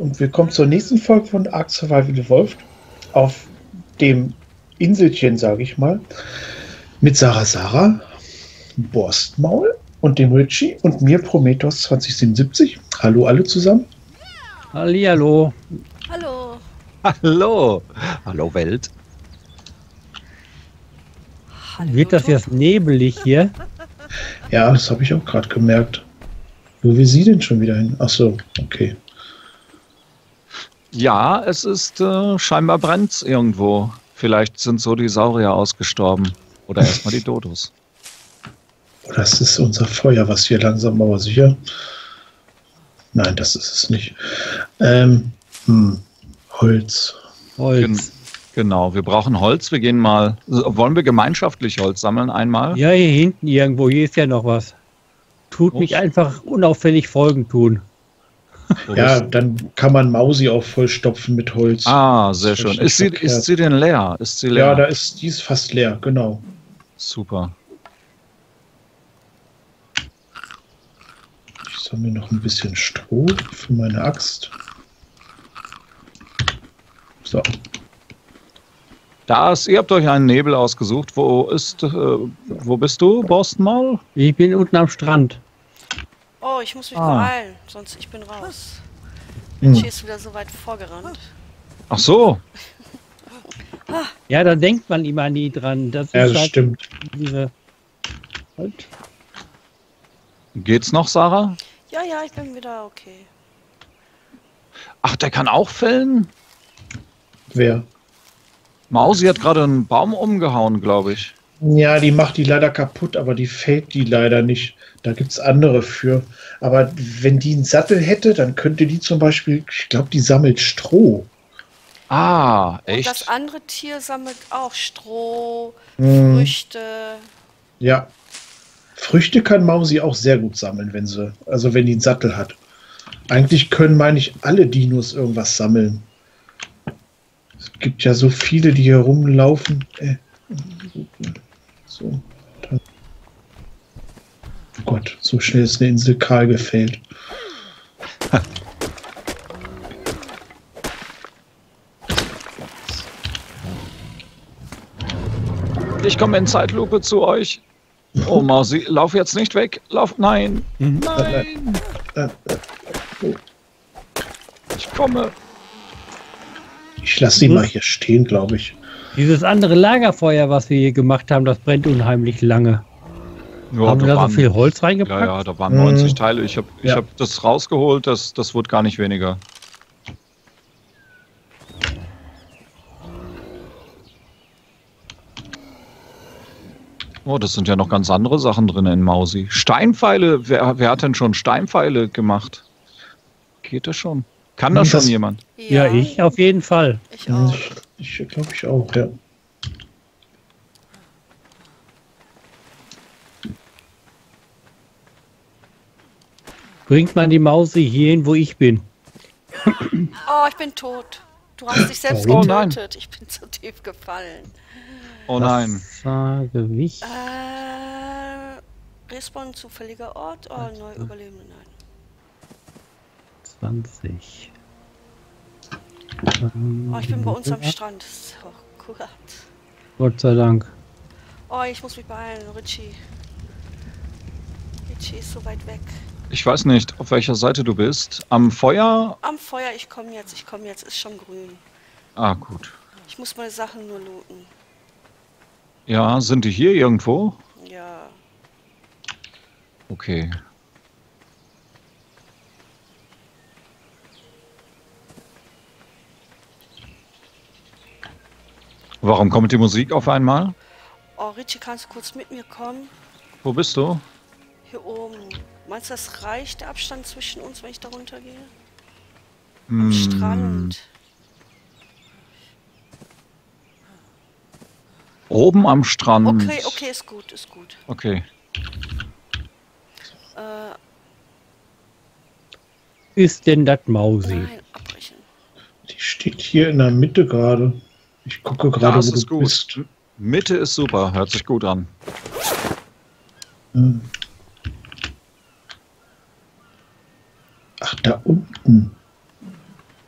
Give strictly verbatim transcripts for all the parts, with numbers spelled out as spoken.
und willkommen zur nächsten Folge von Ark Survival Evolved auf dem Inselchen, sage ich mal, mit Sarah Sarah, Borstmaul und dem Richie und mir Prometheus zwanzig siebenundsiebzig. Hallo alle zusammen. Hallihallo. Hallo. Hallo. Hallo Welt. Hallo, Wird das jetzt nebelig hier? Ja, das habe ich auch gerade gemerkt. Wo will sie denn schon wieder hin? Ach so, okay. Ja, es ist äh, scheinbar brennt's irgendwo. Vielleicht sind so die Saurier ausgestorben. Oder erstmal die Dodos. Das ist unser Feuer, was hier langsam aber sicher. Nein, das ist es nicht. Ähm, hm, Holz. Holz. Gen genau, wir brauchen Holz. Wir gehen mal. Wollen wir gemeinschaftlich Holz sammeln einmal? Ja, hier hinten irgendwo. Hier ist ja noch was. Tut Ups. mich einfach unauffällig Folgen tun. Wo Ja, bist- dann kann man Mausi auch vollstopfen mit Holz. Ah, sehr Das ist schön. nicht Ist sie, verkehrt. ist sie denn leer? Ist sie leer? Ja, da ist, die ist fast leer, genau. Super. Ich sammle noch ein bisschen Stroh für meine Axt. So. Da ist, ihr habt euch einen Nebel ausgesucht. Wo ist, äh, wo bist du, Borstenmaul? Ich bin unten am Strand. Oh, ich muss mich Ah. beeilen, sonst ich bin raus. Hm. Richie ist wieder so weit vorgerannt. Ach so. Ja, da denkt man immer nie dran. Das Ja, ist das halt stimmt. diese. Halt. Geht's noch, Sarah? Ja, ja, ich bin wieder okay. Ach, der kann auch fällen? Wer? Mausi hat gerade einen Baum umgehauen, glaube ich. Ja, die macht die leider kaputt, aber die fällt die leider nicht. Da gibt es andere für. Aber wenn die einen Sattel hätte, dann könnte die zum Beispiel, ich glaube, die sammelt Stroh. Ah, Und das echt? andere Tier sammelt auch Stroh, Hm. Früchte. Ja. Früchte kann Mausi auch sehr gut sammeln, wenn sie, also wenn die einen Sattel hat. Eigentlich können, meine ich, alle Dinos irgendwas sammeln. Es gibt ja so viele, die hier rumlaufen. Äh, so. Dann. Oh Gott, so schnell ist eine Insel kahl gefällt. Ich komme in Zeitlupe zu euch. Oh, Mausi, lauf jetzt nicht weg. Lauf, nein. Mhm. Nein. Äh, Ich komme. Ich lasse sie Mhm. mal hier stehen, glaube ich. Dieses andere Lagerfeuer, was wir hier gemacht haben, das brennt unheimlich lange. Ja, haben wir da so waren- viel Holz Ja, reingepackt? ja, da waren Mhm. neunzig Teile. Ich habe ich Ja. hab das rausgeholt, das, das wurde gar nicht weniger. Oh, das sind ja noch ganz andere Sachen drin in Mausi. Steinpfeile, wer, wer hat denn schon Steinpfeile gemacht? Geht das schon? Kann das Das- schon jemand? Ja, ich auf jeden Fall. Ich auch. Ich, ich glaube ich auch, ja. Bringt man die Mausi hierhin, wo ich bin. Oh, ich bin tot. Du hast dich selbst Oh nein. getötet. Ich bin zu tief gefallen. Oh nein. Wassergewicht. Äh, Respawn zufälliger Ort. Oh, neu Überlebende. Nein. zwanzig. Oh, ich bin bei uns am Strand. So, gut. Gott sei Dank. Oh, ich muss mich beeilen, Richie. Richie ist so weit weg. Ich weiß nicht, auf welcher Seite du bist. Am Feuer? Am Feuer, ich komme jetzt, ich komme jetzt, ist schon grün. Ah, gut. Ich muss meine Sachen nur looten. Ja, sind die hier irgendwo? Ja. Okay. Warum kommt die Musik auf einmal? Oh, Richie, kannst du kurz mit mir kommen? Wo bist du? Hier oben. Meinst du, das reicht, der Abstand zwischen uns, wenn ich da runtergehe? Hm, Am Strand. Oben am Strand. Okay, okay, ist gut, ist gut. Okay. Äh, Ist denn das Mausi? nein, abbrechen. Die steht hier in der Mitte gerade. Ich gucke gerade, Das wo ist du gut. bist. Mitte ist super, hört sich gut an. Hm. Ach, da unten.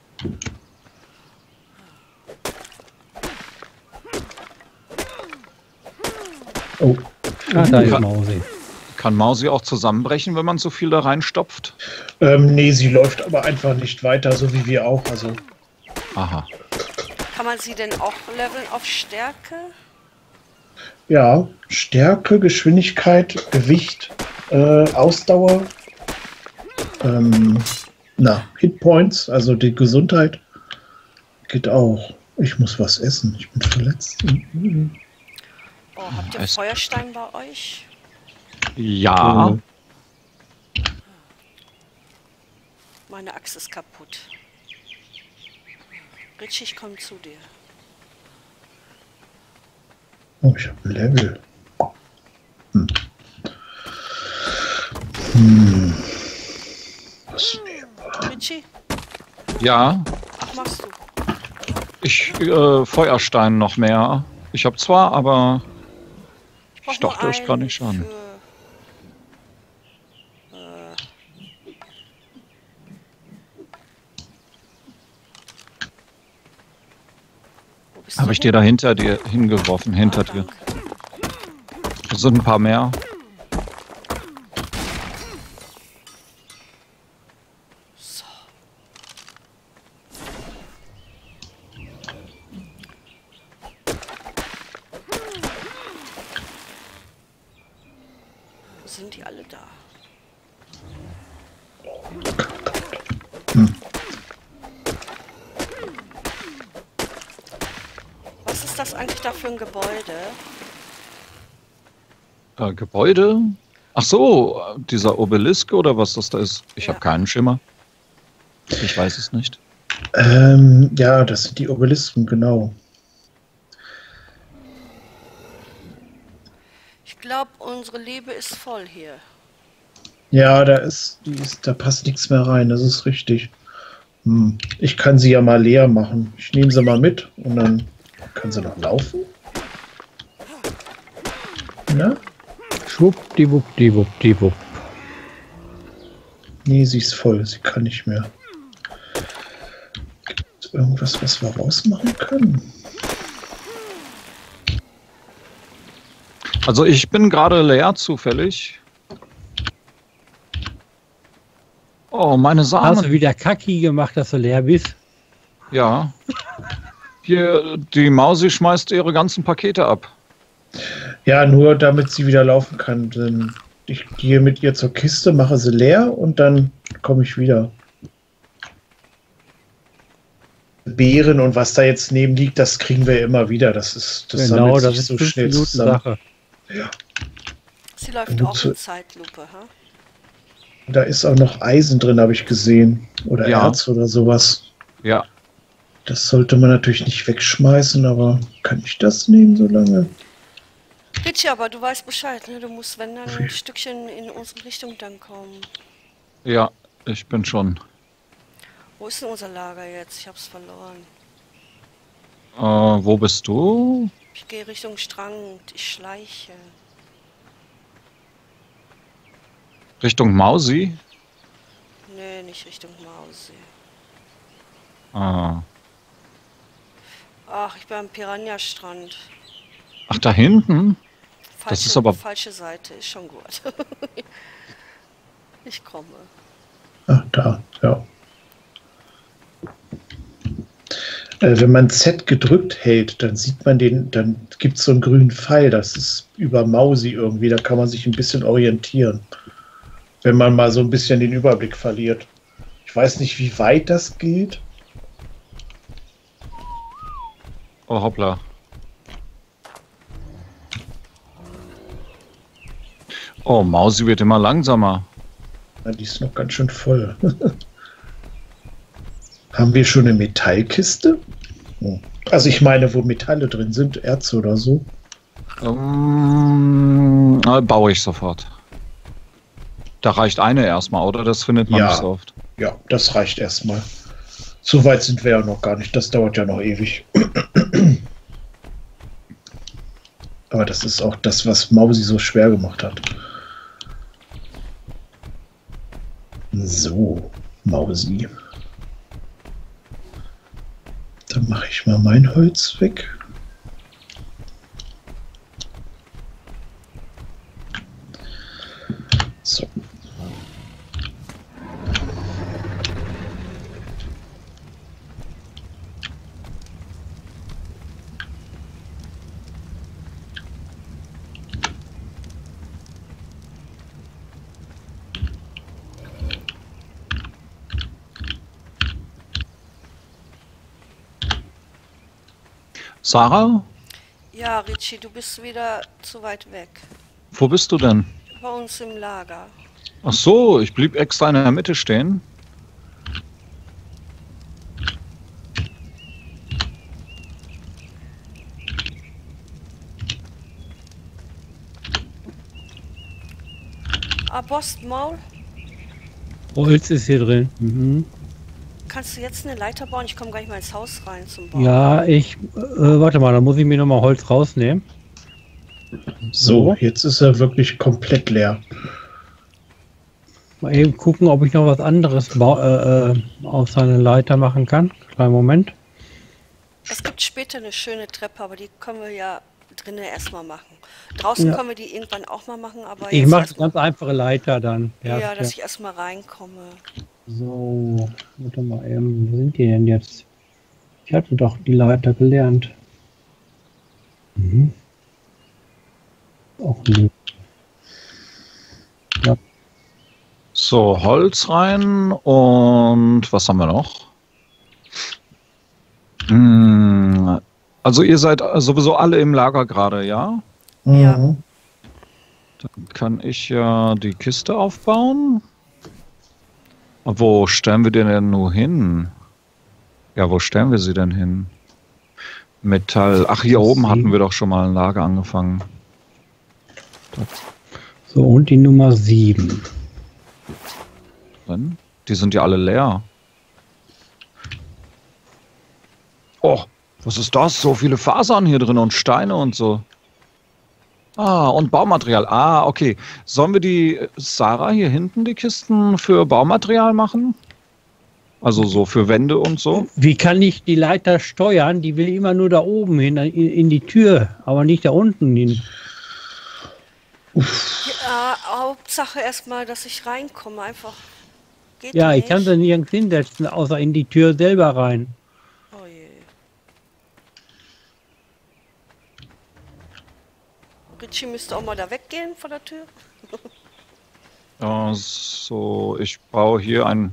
Oh. Ah, da ist Kann- Mausi. Kann Mausi auch zusammenbrechen, wenn man so viel da reinstopft? Ähm, nee, sie läuft aber einfach nicht weiter, so wie wir auch. Also, Aha. Kann man sie denn auch leveln auf Stärke? ja, Stärke, Geschwindigkeit, Gewicht, äh, Ausdauer, ähm, na, Hitpoints, also die Gesundheit geht auch. Ich muss was essen, ich bin verletzt. Mhm. Oh, habt ihr Es- Feuerstein bei euch? Ja. Äh, Meine Axt ist kaputt. Richie, ich komme zu dir. Oh, ich habe ein Level. Hm. Hm. Was nehmen wir? Richie, Ja. was machst du? Ich, äh, Feuerstein noch mehr. Ich habe zwar, aber brauch ich dachte, nur das kann einen nicht schaden. für- äh, wo bist Habe du ich dir da hinter dir hingeworfen, hinter Ah, dir. danke. Es sind ein paar mehr. So. Wo sind die alle da? Was ist das eigentlich da für ein Gebäude? Äh, Gebäude? Ach so, äh, dieser Obelisk oder was das da ist. Ich Ja. habe keinen Schimmer. Ich weiß es nicht. Ähm, ja, das sind die Obelisken, genau. Ich glaube, unsere Liebe ist voll hier. Ja, da ist, die ist, da passt nichts mehr rein, das ist richtig. Hm. Ich kann sie ja mal leer machen. Ich nehme sie mal mit und dann kann sie noch laufen. Na? Schwuppdiwuppdiwuppdiwupp. Nee, sie ist voll, sie kann nicht mehr. Gibt es irgendwas, was wir rausmachen können? Also ich bin gerade leer zufällig. Oh, meine Hast du Samen. wieder Kacki gemacht, dass du leer bist? Ja. Hier, die Mausi schmeißt ihre ganzen Pakete ab. Ja, nur damit sie wieder laufen kann. Denn ich gehe mit ihr zur Kiste, mache sie leer und dann komme ich wieder. Beeren und was da jetzt neben liegt, das kriegen wir immer wieder. Das ist das Genau, sammelt das sich ist so fünf schnell Minuten zusammen. Sache. Sie läuft Gut auch zu- in Zeitlupe, ha? Da ist auch noch Eisen drin, habe ich gesehen. Oder Ja. Erz oder sowas. Ja. Das sollte man natürlich nicht wegschmeißen, aber kann ich das nehmen so lange? Richie, aber du weißt Bescheid, ne? Du musst, wenn dann ein Stückchen in unsere Richtung dann kommen. Ja, ich bin schon. Wo ist denn unser Lager jetzt? Ich hab's verloren. Äh, wo bist du? Ich gehe Richtung Strand. Ich schleiche. Richtung Mausi? Nee, nicht Richtung Mausi. Ah. Ach, ich bin am Piranha-Strand. Ach, da hinten? Falsche, ist aber- falsche Seite, ist schon gut. Ich komme. Ah, da, ja. Äh, wenn man Z gedrückt hält, dann sieht man den, dann gibt es so einen grünen Pfeil, das ist über Mausi irgendwie, da kann man sich ein bisschen orientieren. Wenn man mal so ein bisschen den Überblick verliert. Ich weiß nicht, wie weit das geht. Oh, hoppla. Oh, Mausi wird immer langsamer. Na, die ist noch ganz schön voll. Haben wir schon eine Metallkiste? Hm. Also ich meine, wo Metalle drin sind, Erze oder so. Ähm, na, baue ich sofort. Da reicht eine erstmal, oder? Das findet man Ja. nicht so oft. Ja, das reicht erstmal. So weit sind wir ja noch gar nicht. Das dauert ja noch ewig. Aber das ist auch das, was Mausi so schwer gemacht hat. So, Mausi. Dann mache ich mal mein Holz weg. Sarah? Ja, Richie, du bist wieder zu weit weg. Wo bist du denn? Bei uns im Lager. Ach so, ich blieb extra in der Mitte stehen. Ah, Bostmaul, Holz ist hier drin. Mhm. kannst du jetzt eine Leiter bauen? Ich komme gleich mal ins Haus rein zum Bauen. Ja, ich. Äh, warte mal, da muss ich mir nochmal Holz rausnehmen. So, jetzt ist er wirklich komplett leer. Mal eben gucken, ob ich noch was anderes bau- äh, äh, auf seine Leiter machen kann. Kleinen Moment. Es gibt später eine schöne Treppe, aber die können wir ja drinnen erstmal machen. Draußen Ja. können wir die irgendwann auch mal machen, aber Ich jetzt mache erstmal- ganz einfache Leiter dann. ja, Ja, dass ich erstmal reinkomme. So, warte mal eben. Wo sind die denn jetzt? Ich hatte doch die Leiter gelernt. Mhm. Auch nicht. Ja, So, Holz rein und was haben wir noch? Hm, also ihr seid sowieso alle im Lager gerade, ja? Ja. Mhm. Dann kann ich ja die Kiste aufbauen. Wo stellen wir den denn nur hin? Ja, wo stellen wir sie denn hin? Metall. Ach, hier oben hatten wir doch schon mal ein Lager angefangen. so, und die Nummer sieben. Drin. Die sind ja alle leer. Oh, was ist das? So viele Fasern hier drin und Steine und so. Ah, und Baumaterial. Ah, okay. Sollen wir die, Sarah, hier hinten die Kisten für Baumaterial machen? Also so für Wände und so? Wie kann ich die Leiter steuern? Die will immer nur da oben hin, in, in die Tür, aber nicht da unten hin. Ja, Hauptsache erstmal, dass ich reinkomme. Einfach. Geht Ja, ich nicht. kann sie nirgends hinsetzen, außer in die Tür selber rein. Oh je. Richie müsste auch mal da weggehen von der Tür. Ja, so, ich baue hier ein...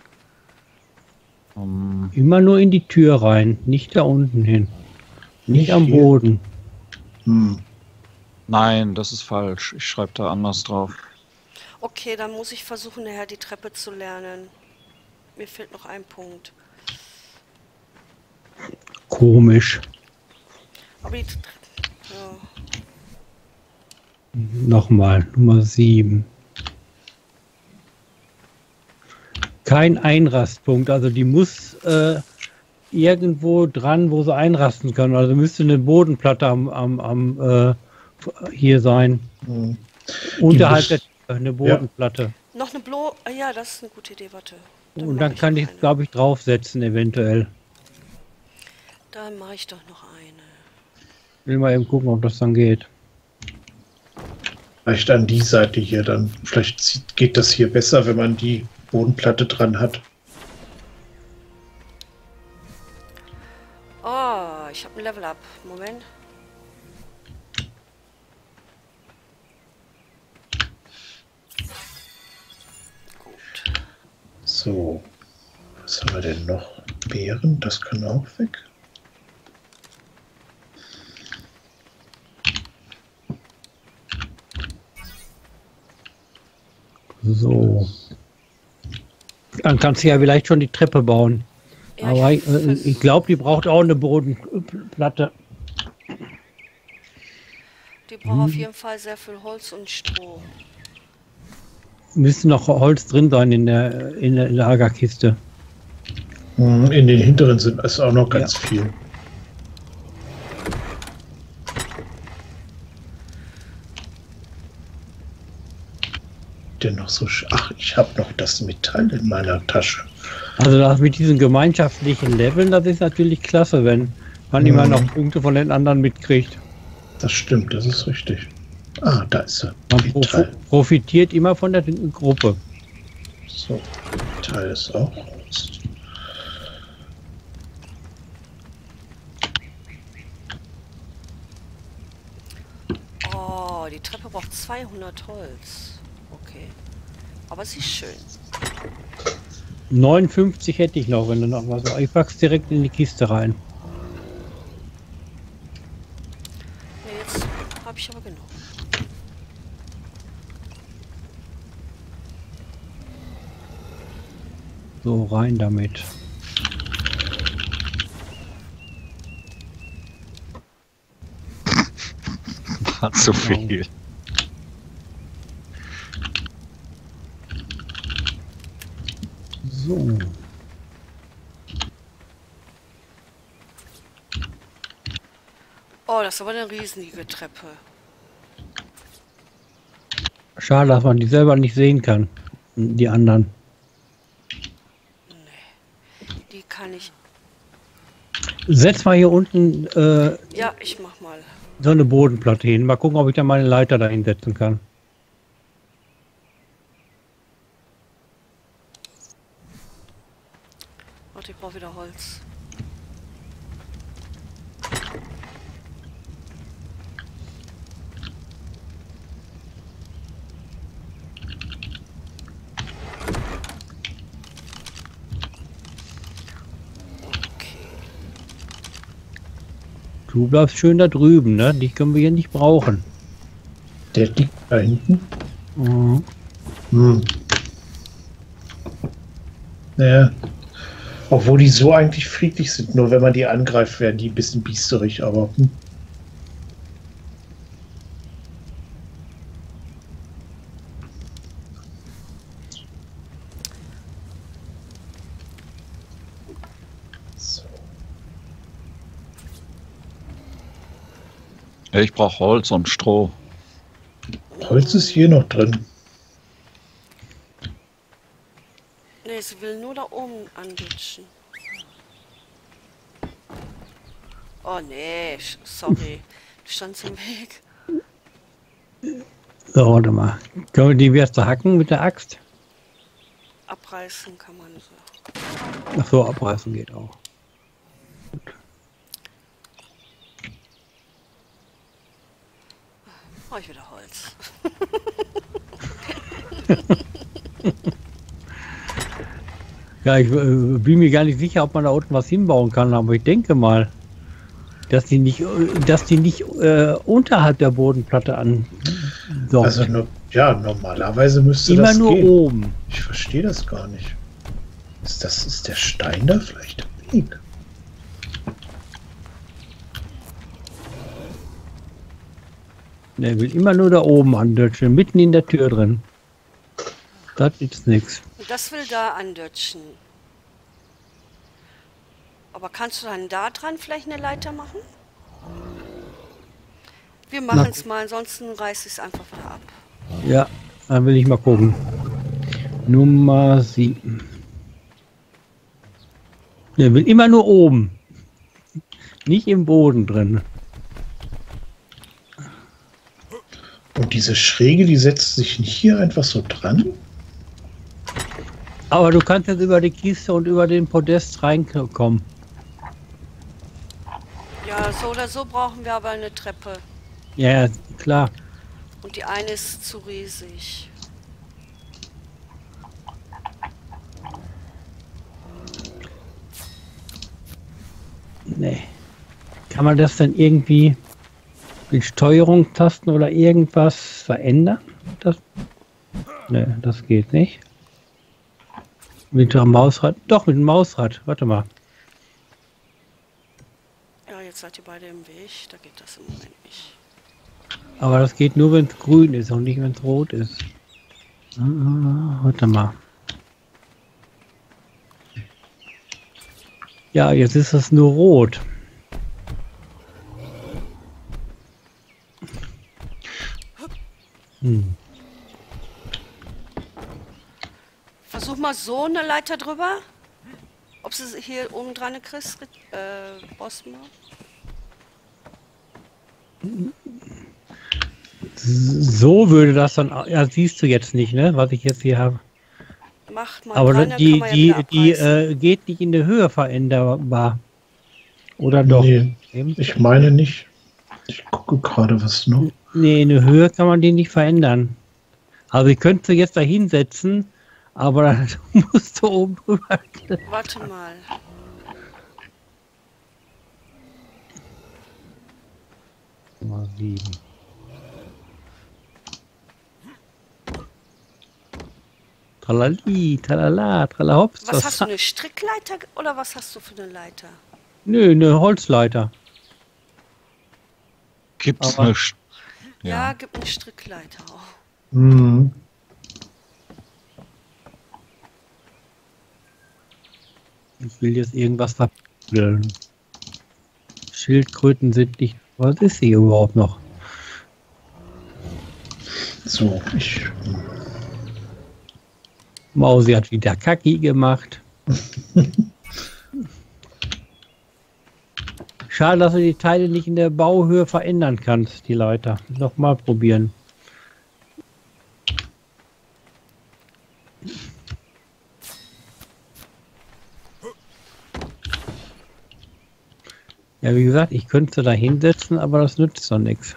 Ähm, Immer nur in die Tür rein, nicht da unten hin. Nicht Nicht am hier. Boden. Hm. nein, das ist falsch. Ich schreibe da anders drauf. Okay, dann muss ich versuchen, nachher die Treppe zu lernen. Mir fehlt noch ein Punkt. Komisch. Aber die Treppe. Ja. Nochmal, Nummer sieben. Kein Einrastpunkt, also die muss äh, irgendwo dran, wo sie einrasten können. Also müsste eine Bodenplatte am, am, am äh, hier sein. Hm. Unterhalb muss- der Tür eine Bodenplatte. Noch eine Blo. Ah, ja, das ist eine gute Idee. Warte. Und mach dann kann noch ich, eine. glaube ich, draufsetzen eventuell. Dann mache ich doch noch eine. Will mal eben gucken, ob das dann geht. Vielleicht an die Seite hier dann. Vielleicht sieht- geht das hier besser, wenn man die Bodenplatte dran hat. Oh, ich habe ein Level Up. Moment. Gut. So. Was haben wir denn noch? Beeren, das kann auch weg. So. Dann kannst du ja vielleicht schon die Treppe bauen. Ja, Aber ich ich, äh, vers- ich glaube, die braucht auch eine Bodenplatte. Die braucht auf jeden Fall sehr viel Holz und Stroh. Müsste noch Holz drin sein in der, in der Lagerkiste. Hm, In den hinteren sind es auch noch ganz viel. Denn noch so. sch- Ach, ich habe noch das Metall in meiner Tasche. Also das mit diesen gemeinschaftlichen Leveln, das ist natürlich klasse, wenn man Mhm. immer noch Punkte von den anderen mitkriegt. Das stimmt, das ist richtig. Ah, da ist er. Man prof Metall. profitiert immer von der Gruppe. So, Metall ist auch raus. Oh, die Treppe braucht zweihundert Holz. Okay. Aber sie ist schön. neunundfünfzig hätte ich noch, wenn du noch was. Ich pack's direkt in die Kiste rein. habe ich aber genug. So, rein damit. Hat zu viel. So. Oh, das ist aber eine riesige Treppe. Schade, dass man die selber nicht sehen kann. Die anderen. Die kann ich... Setz mal hier unten äh, Ja, ich mach mal. so eine Bodenplatte hin. Mal gucken, ob ich da meine Leiter dahin setzen kann. Warte, ich brauche wieder Holz. Du bleibst schön da drüben, ne? Dich können wir hier nicht brauchen. Der liegt da hinten. Mhm. Hm. Naja. Obwohl die so eigentlich friedlich sind, nur wenn man die angreift, werden die ein bisschen biesterig, aber. Hm. So. Ich brauche Holz und Stroh. Holz ist hier noch drin. Nee, sie will nur da oben andutschen. Oh nee, sch- sorry. Du standst im Weg. So, warte mal. Können wir die erst hacken mit der Axt? Abreißen kann man so. Ach so, abreißen geht auch. Brauche ich wieder Holz. Ja, ich äh, bin mir gar nicht sicher, ob man da unten was hinbauen kann, aber ich denke mal, dass die nicht, äh, dass die nicht äh, unterhalb der Bodenplatte an. So. Also, no, ja, normalerweise müsste Immer das nur gehen. oben. Ich verstehe das gar nicht. Ist das ist der Stein da vielleicht im Weg? Der will immer nur da oben andutschen, mitten in der Tür drin. Das ist nichts. Und das will da andutschen. Aber kannst du dann da dran vielleicht eine Leiter machen? Wir machen es mal, ansonsten reiße ich es einfach wieder ab. Ja, dann will ich mal gucken. Nummer sieben. Der will immer nur oben. Nicht im Boden drin. Und diese Schräge, die setzt sich nicht hier einfach so dran? Aber du kannst jetzt über die Kiste und über den Podest reinkommen. Ja, so oder so brauchen wir aber eine Treppe. Ja, ja, klar. Und die eine ist zu riesig. Nee. Kann man das dann irgendwie mit Steuerungstasten oder irgendwas verändern? Das, nee, das geht nicht. Mit dem Mausrad? Doch, mit dem Mausrad. Warte mal. Ja, jetzt seid ihr beide im Weg. Da geht das im Moment nicht. Aber das geht nur, wenn es grün ist und nicht, wenn es rot ist. Ah, warte mal. Ja, jetzt ist es nur rot. Hm. Versuch mal so eine Leiter drüber. Ob sie hier oben dran kriegst, äh, Bosma. So würde das dann, ja, siehst du jetzt nicht, ne, was ich jetzt hier habe. Mach mal Aber dran, dann die, kann man ja die, wieder die abreißen. äh, geht nicht in der Höhe veränderbar. Oder doch? Nee, Eben? ich meine nicht. Ich gucke gerade, was noch. Nee, in der Höhe kann man die nicht verändern. Also ich könnte sie jetzt da hinsetzen, aber dann musst du oben drüber. Warte mal. Nummer sieben. Tralali, tralala, tralahops. Was hast du, eine Strickleiter oder was hast du für eine Leiter? Nö, eine Holzleiter. Gibt's Aber- eine... Sch- Ja, Ja. gib eine Strickleiter auch. Mhm. Ich will jetzt irgendwas verpiegeln. Schildkröten sind nicht... Was ist hier überhaupt noch? So, ich. Mausi hat wieder Kacki gemacht. Schade, dass du die Teile nicht in der Bauhöhe verändern kannst, die Leiter. Nochmal probieren. Ja, wie gesagt, ich könnte da hinsetzen, aber das nützt doch nichts.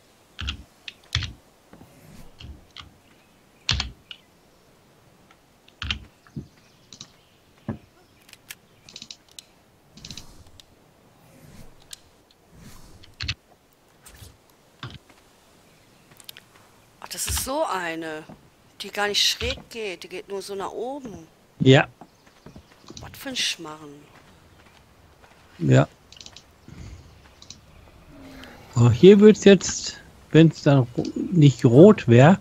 Ach, das ist so eine, die gar nicht schräg geht, die geht nur so nach oben. Ja, Was für ein Schmarren. ja. So, hier wird es jetzt, wenn es dann ro- nicht rot wäre.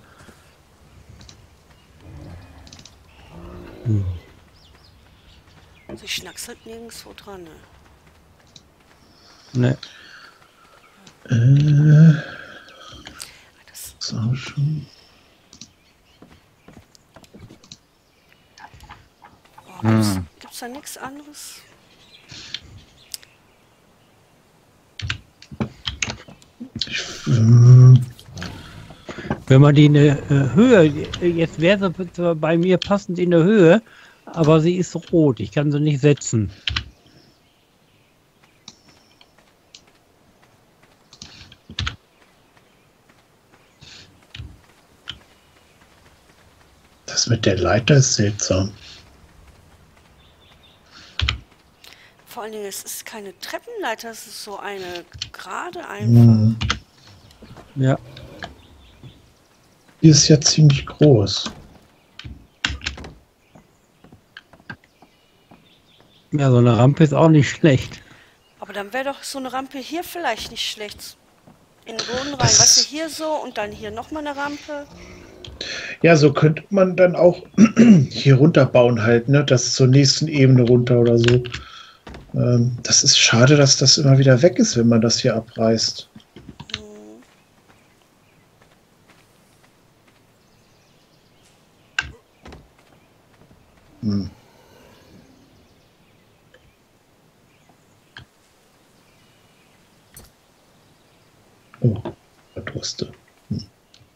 Sie schnackselt nirgendwo dran. Ne? Ne, Äh, Das, so schon. oh, gibt's, gibt's da nichts anderes? Ich, ähm, wenn man die in der äh, Höhe, jetzt wäre sie zwar bei mir passend in der Höhe, aber sie ist rot. Ich kann sie nicht setzen. das mit der Leiter ist seltsam. Vor allen Dingen, es ist keine Treppenleiter, es ist so eine gerade einfach. Mhm. Ja, Die ist ja ziemlich groß. ja, so eine Rampe ist auch nicht schlecht. Aber dann wäre doch so eine Rampe hier vielleicht nicht schlecht. In den Boden rein, Das- weißt du, hier so und dann hier nochmal eine Rampe. Ja, so könnte man dann auch hier runterbauen halt, ne? Das zur nächsten Ebene runter oder so. Ähm, das ist schade, dass das immer wieder weg ist, wenn man das hier abreißt. Hm. Oh, Verdurste. Hm.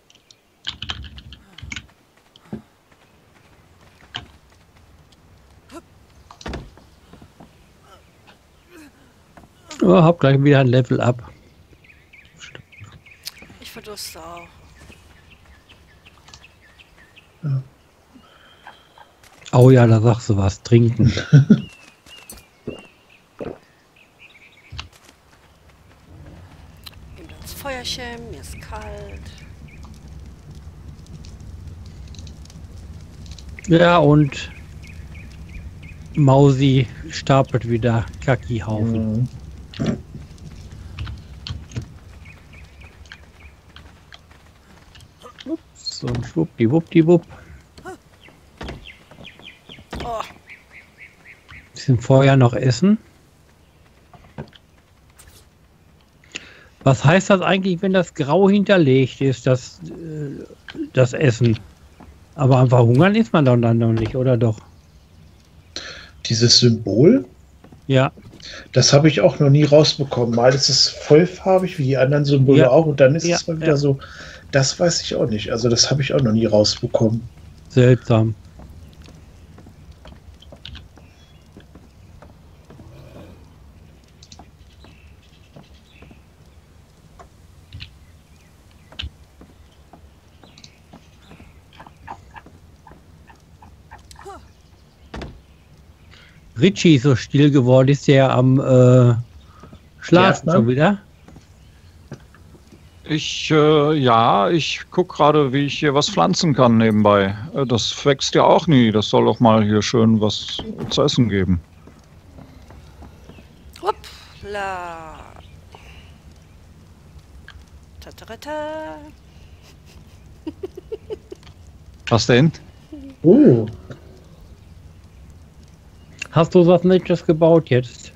Oh, hab gleich wieder ein Level up. Ich verdurste auch. Oh ja, da sagst du was. Trinken. Eben das Feuerchen, mir ist kalt. Ja, und Mausi stapelt wieder Kacki-Haufen. Mhm. So ein Schwuppdiwuppdiwupp. Oh, Bisschen vorher noch essen. Was heißt das eigentlich, wenn das grau hinterlegt ist, das, äh, das Essen? Aber einfach hungern ist man doch dann noch nicht, oder doch? Dieses Symbol, Ja, das habe ich auch noch nie rausbekommen. Mal ist es vollfarbig wie die anderen Symbole Ja. auch und dann ist Ja, es mal wieder ja. so. Das weiß ich auch nicht. Also das habe ich auch noch nie rausbekommen. seltsam. Richie ist so still geworden, ist der am äh, Schlafen Gärtner? schon wieder? Ich, äh, ja, ich guck gerade, wie ich hier was pflanzen kann nebenbei. Äh, Das wächst ja auch nie. Das soll doch mal hier schön was zu essen geben. Hoppla. Tatarata. Was denn? Oh, Hast du was Nettes gebaut jetzt?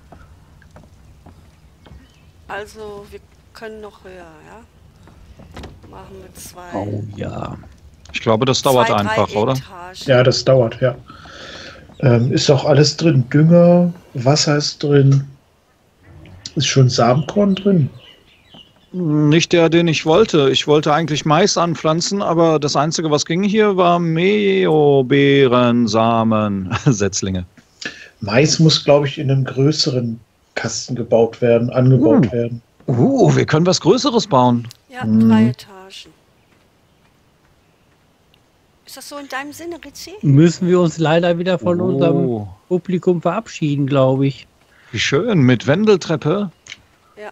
Also, wir können noch höher, ja? Machen wir zwei. Oh ja. Ich glaube, das dauert zwei, einfach, drei oder? Etagen. ja, das dauert, ja. Ähm, ist auch alles drin. Dünger, Wasser ist drin. Ist schon Samenkorn drin. Nicht der, den ich wollte. Ich wollte eigentlich Mais anpflanzen, aber das Einzige, was ging hier, war Meobeerensamen. Setzlinge. Mais muss, glaube ich, in einem größeren Kasten gebaut werden, angebaut Hm. werden. Uh, wir können was Größeres bauen. Ja, Hm. drei Etagen. Ist das so in deinem Sinne, Ritzi? Müssen wir uns leider wieder von unserem Oh, Publikum verabschieden, glaube ich. wie schön. Mit Wendeltreppe. Ja.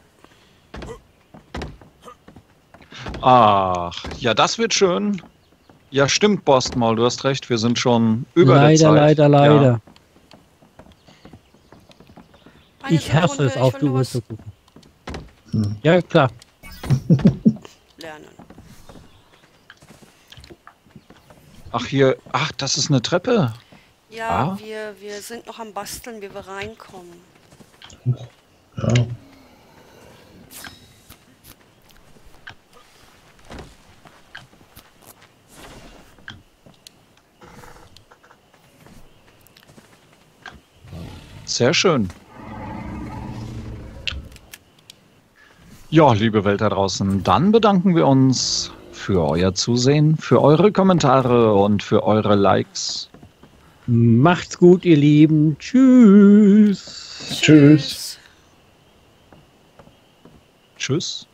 Ach, ja, das wird schön. Ja, stimmt, Borstmaul, du hast recht. Wir sind schon über der Leider, Zeit. leider, leider. Ja. Eine Ich hasse Sekunde, es, auf ich die will nur Uhr was zu gucken. Hm. Ja, klar. lernen. Ach, hier. Ach, das ist eine Treppe. Ja, Ah. wir, wir sind noch am Basteln, wie wir reinkommen. Ja. Sehr schön. Ja, liebe Welt da draußen, dann bedanken wir uns für euer Zusehen, für eure Kommentare und für eure Likes. Macht's gut, ihr Lieben. Tschüss. Tschüss. Tschüss.